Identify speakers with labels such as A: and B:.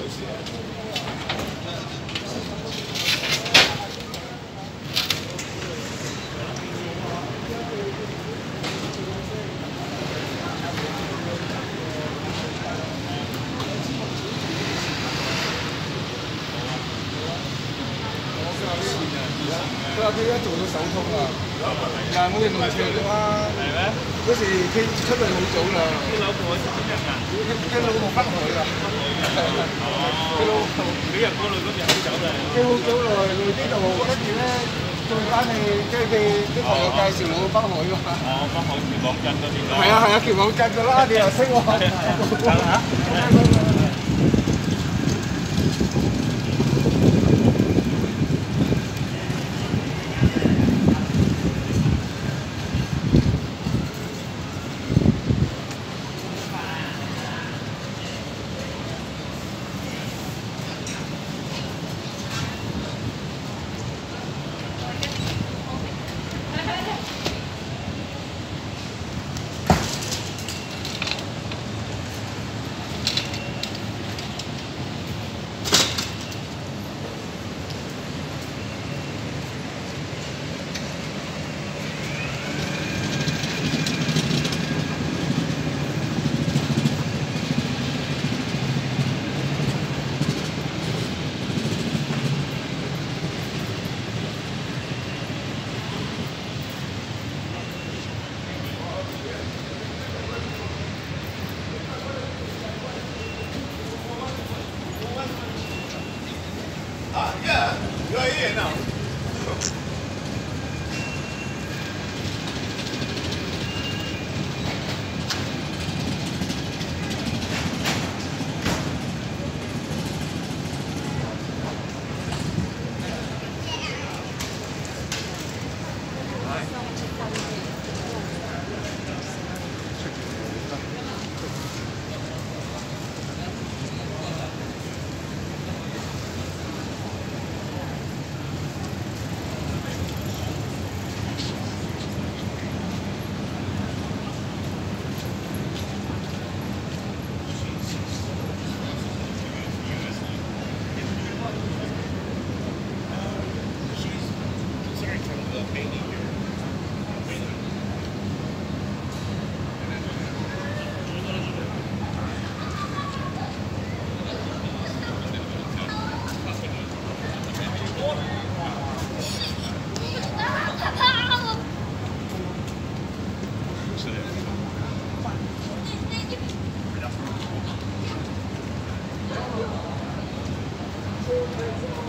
A: 佢話佢而家做到手通啊！嗱，我哋農場嘅話，係咩？嗰時佢出嚟好早啦。佢老婆係點樣啊？佢老婆北海㗎。哦。佢老婆幾日過嚟嗰日好早嚟。佢好早來呢度，跟住咧再翻去，即係佢啲朋友介紹我北海㗎嘛。哦，北海橋網鎮嗰邊㗎。係啊係啊，橋網鎮㗎啦，你又識喎。係啊。Yeah, you're here now. Thank you.